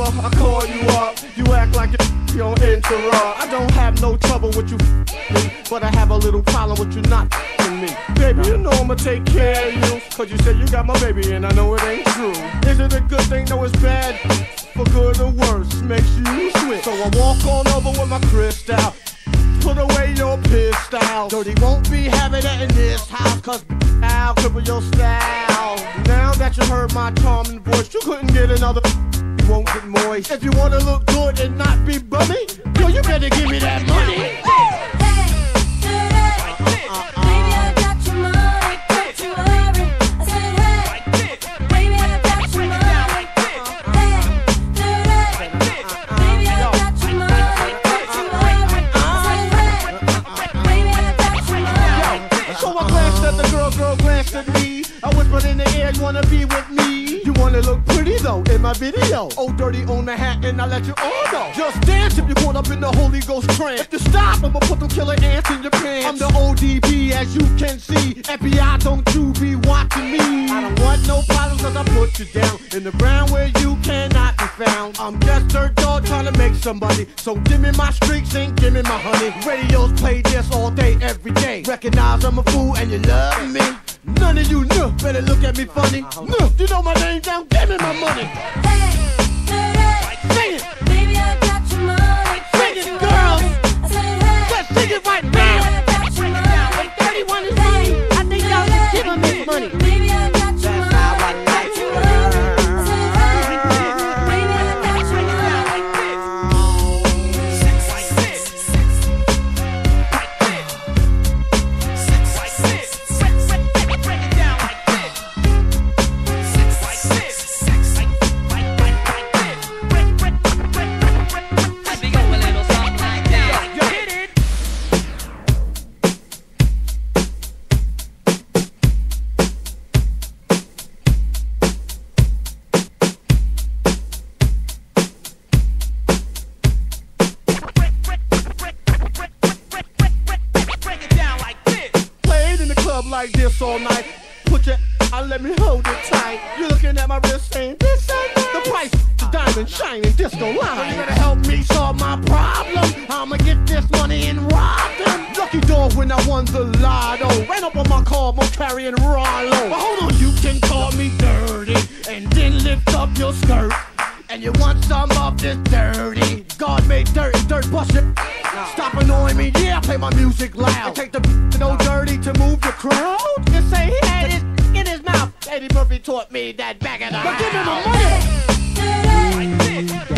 I call you up, you act like you don't interrupt. I don't have no trouble with you me, but I have a little problem with you not me. Baby, you know I'ma take care of you, cause you said you got my baby and I know it ain't true. Is it a good thing? No, it's bad. For good or worse, makes you switch. So I walk on over with my crystal, put away your pistol. Dirty won't be having it in this house, cause I'll cripple your style. Now that you heard my charming voice, you couldn't get another, you won't get moist. If you wanna look good and not be bummy, yo, you better give me that money. I whispered in the air, you wanna be with me? You wanna look pretty though in my video. Oh, dirty on the hat and I'll let you all know. Just dance if you're caught up in the Holy Ghost trance. If you stop, I'ma put them killer ants in your pants. I'm the ODB as you can see. FBI, don't you be watching me. I don't want no problems cause I put you down in the ground where you cannot be found. I'm just dirt dog trying to make somebody. So give me my streaks and give me my honey. Radios play this all day, every day. Recognize I'm a fool and you love me. None of you know, better look at me funny. No, you know my name down, give me my money. Hey, Sing it, baby, I got your money. sing it, girls. I said, hey, Let's sing it right baby, now. I got your money. 31 is money. I think y'all should give him his money. Baby, I got your money. That's how I like Got your it. money. I said, hey, baby, I got your money. Like this all night. Put your let me hold it tight. You're looking at my wrist saying this ain't nice. The price, the diamond shining disco line. You better help me solve my problem. I'ma get this money and rob them. Lucky dog when I won the lotto. Ran up on my car, more carrying Rollo. But hold on, you can call me dirty and then lift up your skirt. And you want some of this dirty God made dirt and dirt bust it. Stop annoying me, yeah, play my music loud. Take the no dirty to move the crowd. Just say he had his in his mouth. Eddie Murphy taught me that back in the house. But give me my money.